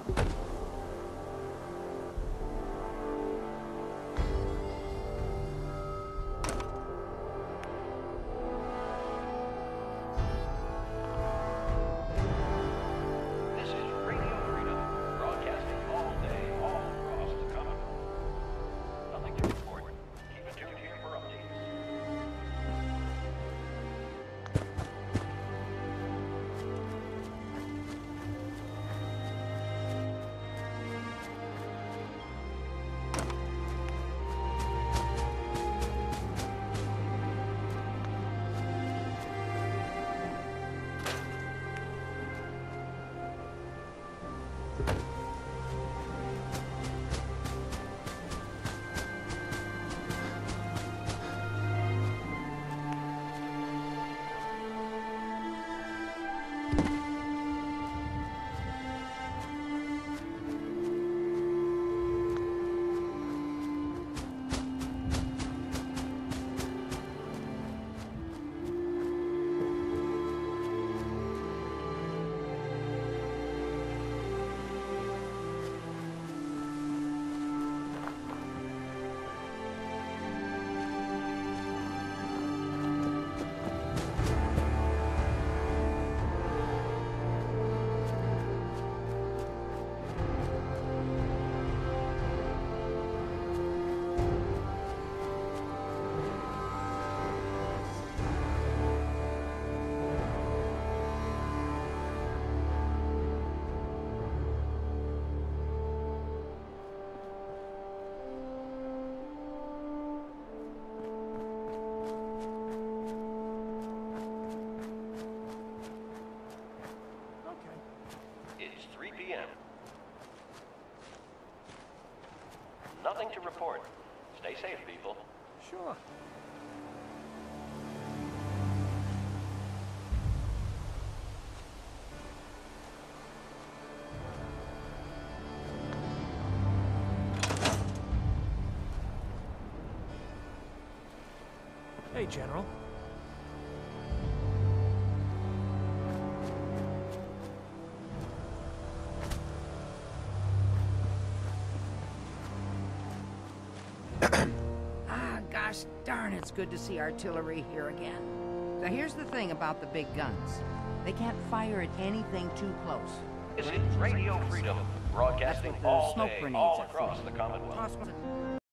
This is Radio Freedom, broadcasting all day, all across the Commonwealth. Nothing to report. Keep it tuned here for updates. It's 3 p.m. Nothing to report. Stay safe, people. Sure. Hey, General. Gosh darn, it's good to see artillery here again. So here's the thing about the big guns. They can't fire at anything too close. This is Radio Freedom, broadcasting That's what the all smoke day, grenades all are across for. the Commonwealth. Toss one.